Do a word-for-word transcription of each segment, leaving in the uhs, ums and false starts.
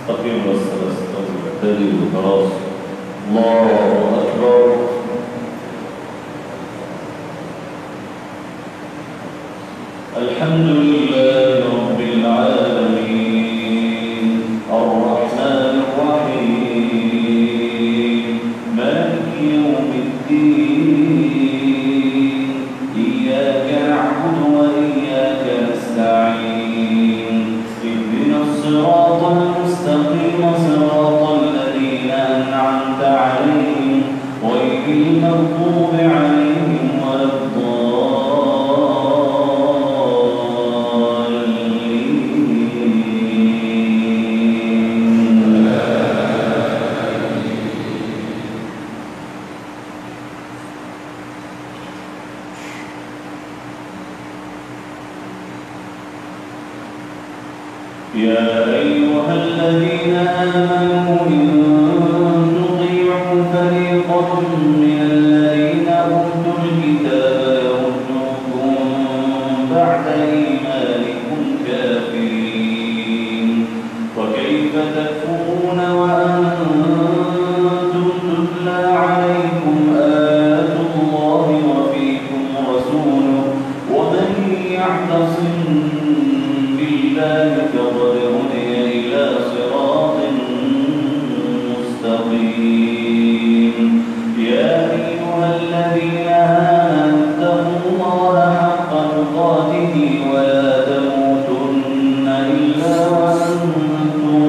استقيم والصلاة استقيم وخلاص. الله أكبر. الحمد لله رب العالمين الرحمن الرحيم مالك يوم الدين إياك نعبد وإياك نستعين اهدنا الصراط المستقيم صراط الذين أنعمت عليهم غير المغضوب عليهم ولا يا أيها الذين آمنوا إن تطيعوا فريقا من الذين أوتوا الكتاب يردوكم بعد إيمانكم كافرين وكيف تكفرون وأنتم تتلى عليكم آيات الله وفيكم رسوله ومن يعتصم بالله فقد هدي إلى صراط مستقيم يا أيها الذين آمنوا اتقوا الله حق تقاته ولا تموتن إلا وأنتم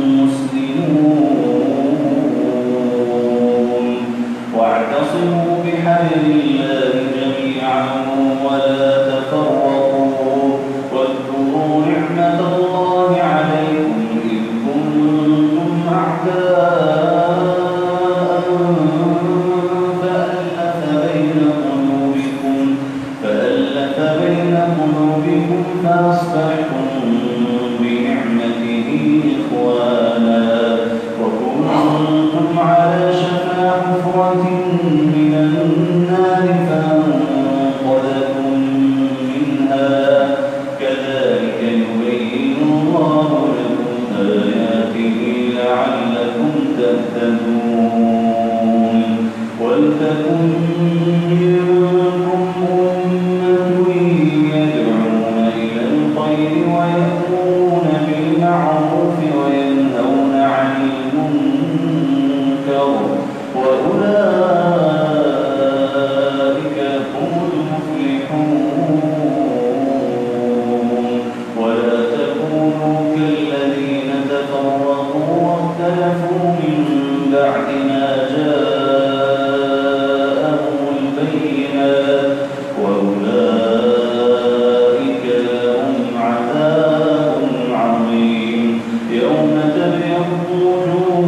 مسلمون واعتصموا بحبل الله جميعا ولا تفرقوا واذكروا نعمة الله عليكم إذ كنتم أعداء فألف بين قلوبكم فألف بين قلوبكم فأصبحتم بنعمته إخوانا وكنتم على شفا حفرة من النار فأنقذكم منها كذلك يبين الله لكم آياته لعلكم تهتدون ولتكن منكم أمة يدعون إلى الخير ويأمرون بالمعروف وينهون عن المنكر وأولئك هم المفلحون ولا تكونوا كالذين تفرقوا واختلفوا من بعد ما جاءهم البينات وأولئك لهم عذاب عظيم يوم تبيض وجوه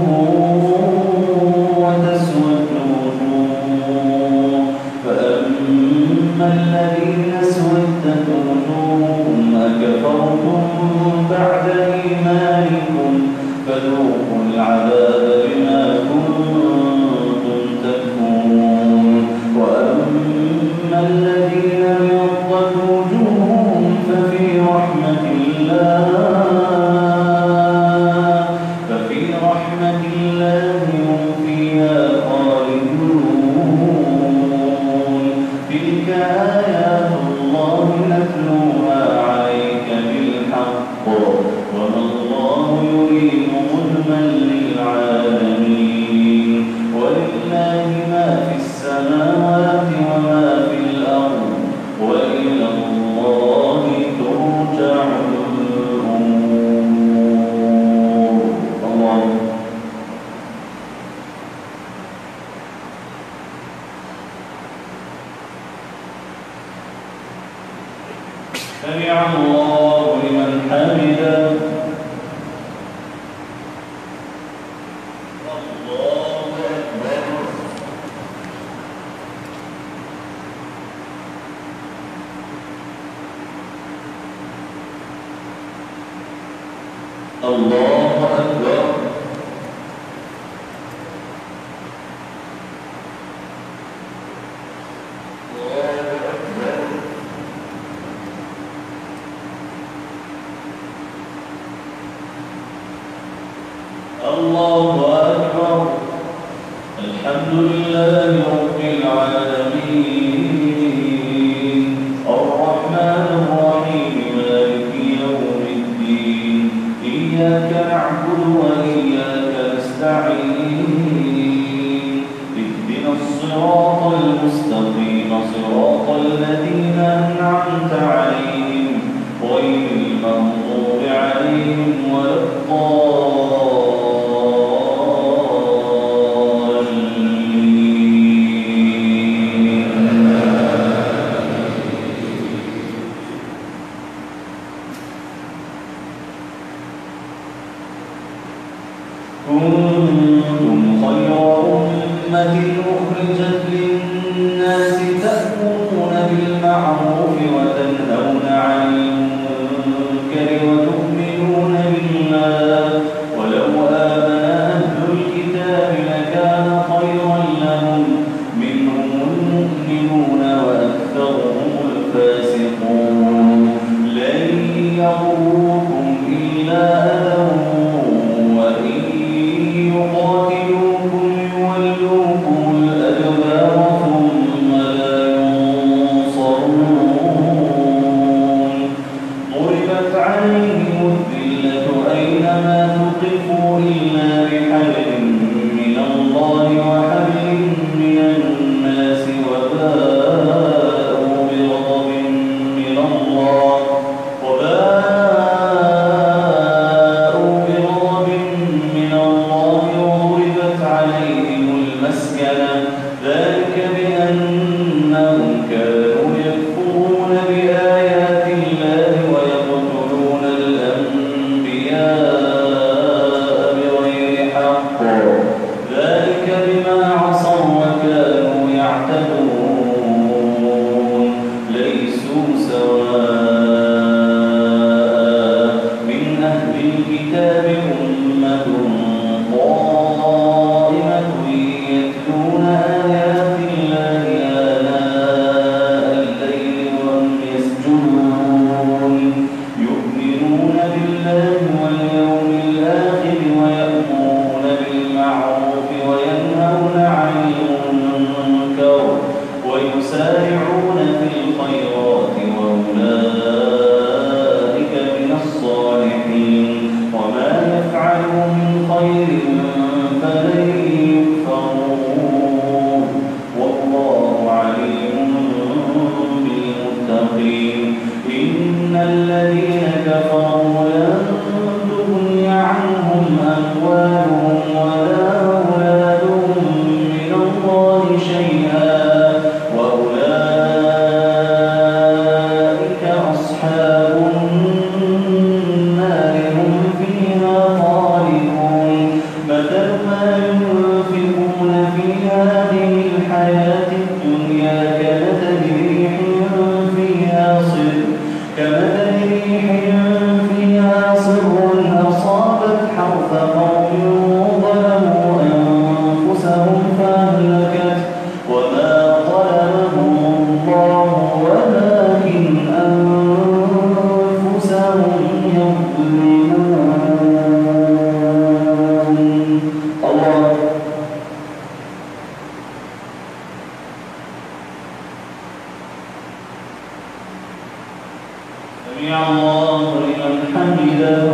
وتسود وجوه فأما الذين اسودت وجوههم أكفرتم بعد إيمانكم فذوقوا العذاب بما كنتم تكفرون وأما الذين ابيضت وجوههم ففي رحمة الله ففي رحمة الله هم فيها خالدون تلك آيات الله نتلوها عليك بالحق وما الله يريد ظلما للعالمين ولله ما في السماوات وما في الأرض وإلى الله ترجع الأمور. الله سمع الله لمن حمده. الله أكبر. الله أكبر. الحمد لله رب العالمين الرحمن الرحيم مالك يوم الدين إياك نعبد وإياك نستعين اهدنا الصراط المستقيم صراط الذين أنعمت عليهم غير المغضوب عليهم ولا الضالين. كنتم خير أمة أخرجت للناس تأمرون بالمعروف وتنهون عن المنكر وتؤمنون بالله ولو آمن أهل الكتاب لكان خيرا لهم منهم المؤمنون وأكثرهم الفاسقون لن يضروكم إلا أذى وإن يقاتلوكم يولوكم الأدبار ثم لا ينصرون ضربت عليهم الذلة أينما ثقفوا إلا بحبل من الله وحبل من الناس وباءوا بغضب من الله وباءوا بغضب من الله وضربت عليهم المسكنة ذلك بأنهم كانوا يكفرون بآيات الله ويقتلون الأنبياء بغير حق ذلك بما عصوا وكانوا يعتدون ليسوا سواء من أهل الكتاب أمة قائمة يتلون آيات الله آناء الليل وهم يسجدون يؤمنون بالله واليوم الآخر ويأمرون بالمعروف وينهون عن المنكر ويسارعون في الخيرات وأولئك من الصالحين وما يفعلوا من خير فلن يكفروه والله عليم بالمتقين إن الذين كفروا لن تغني عنهم أموالهم ولا أولادهم من الله شيئا وأولئك أصحاب النار هم فيها خالدون مثل ما ينفقون في هذه الحياة الدنيا كمثل ريح فيها صر كمثل ريح فيها صر أصابت حرث قوم ظلموا أنفسهم فأهلكت وما ظلمهم الله ولكن أنفسهم يظلمون. الله سمع الله لمن حمده.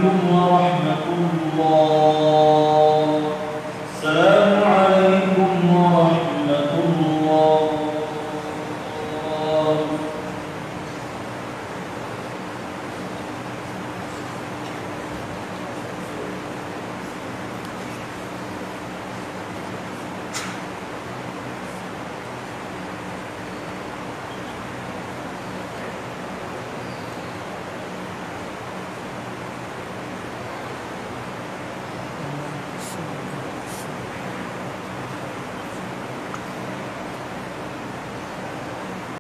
عليكم ورحمة الله.